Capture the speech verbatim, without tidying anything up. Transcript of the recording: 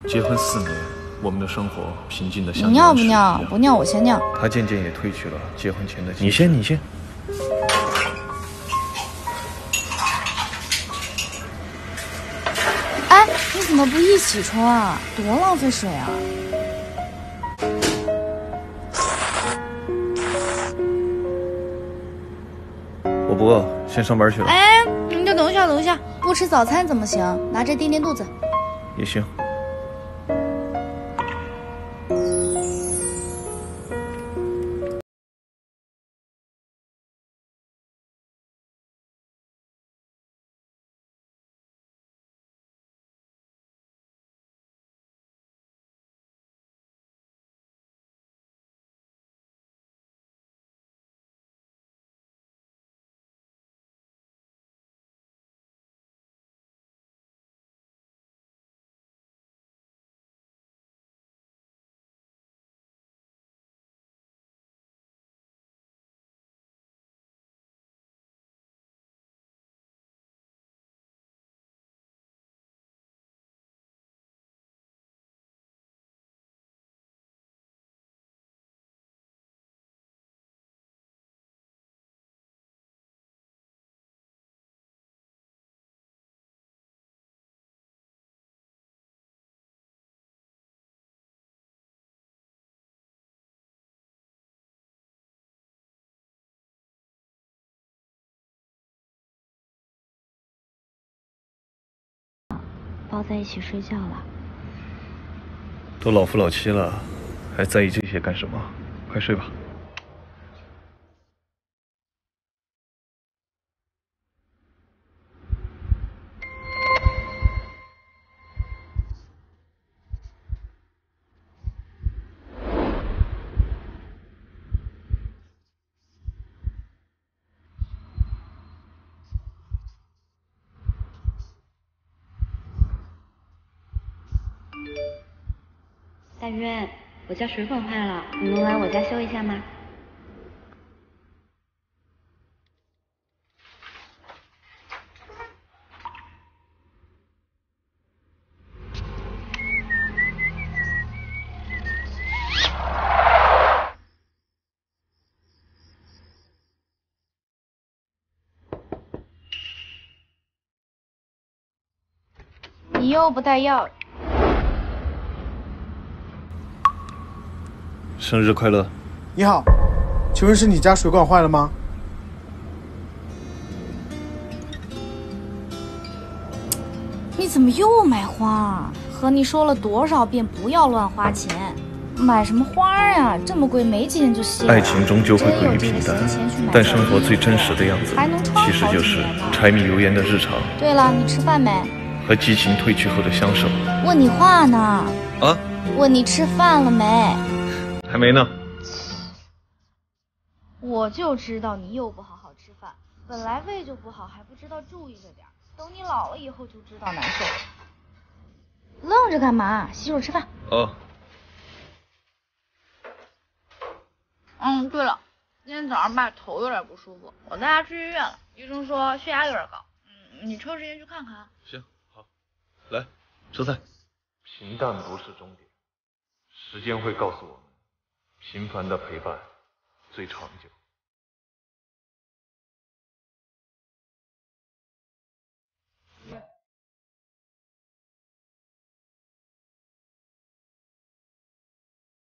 结婚四年，我们的生活平静的像。 你尿不尿？不尿我先尿。 他渐渐也褪去了结婚前的。你先，你先。 哎，你怎么不一起冲啊？多浪费水啊！ 我不饿，先上班去了。 哎，你就等一下，等一下，不吃早餐怎么行？拿这垫垫肚子。 也行。 抱在一起睡觉了。 都老夫老妻了，还在意这些干什么？快睡吧。 大渊，我家水管坏了，你能来我家修一下吗？ 你又不带药。 生日快乐！ 你好，请问是你家水管坏了吗？ 你怎么又买花？和你说了多少遍不要乱花钱，买什么花呀？这么贵，没几天就谢了。 爱情终究会归于平淡，但生活最真实的样子，其实就是柴米油盐的日常。 对了，你吃饭没？ 和激情褪去后的相守。 问你话呢。 啊？ 问你吃饭了没？ 还没呢。 我就知道你又不好好吃饭，本来胃就不好，还不知道注意着点，等你老了以后就知道难受。愣着干嘛？洗手吃饭。 哦。 嗯，对了，今天早上爸头有点不舒服，我带他去医院了，医生说血压有点高。嗯，你抽时间去看看。 行，好，来，吃菜。平淡不是终点，时间会告诉我们，平凡的陪伴最长久。